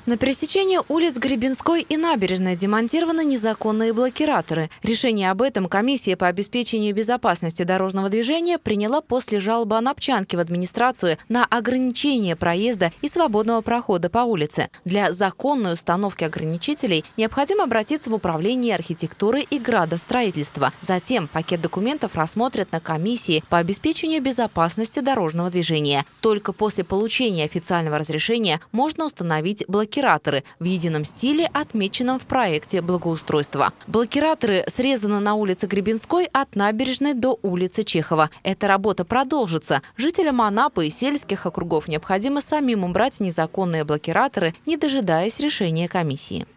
На пересечении улиц Гребенской и Набережной демонтированы незаконные блокираторы. Решение об этом комиссия по обеспечению безопасности дорожного движения приняла после жалобы анапчанки в администрацию на ограничение проезда и свободного прохода по улице. Для законной установки ограничителей необходимо обратиться в управление архитектуры и градостроительства. Затем пакет документов рассмотрят на комиссии по обеспечению безопасности дорожного движения. Только после получения официального разрешения можно установить блокираторы в едином стиле, отмеченном в проекте благоустройства. Блокираторы срезаны на улице Гребенской от Набережной до улицы Чехова. Эта работа продолжится. Жителям Анапы и сельских округов необходимо самим убрать незаконные блокираторы, не дожидаясь решения комиссии.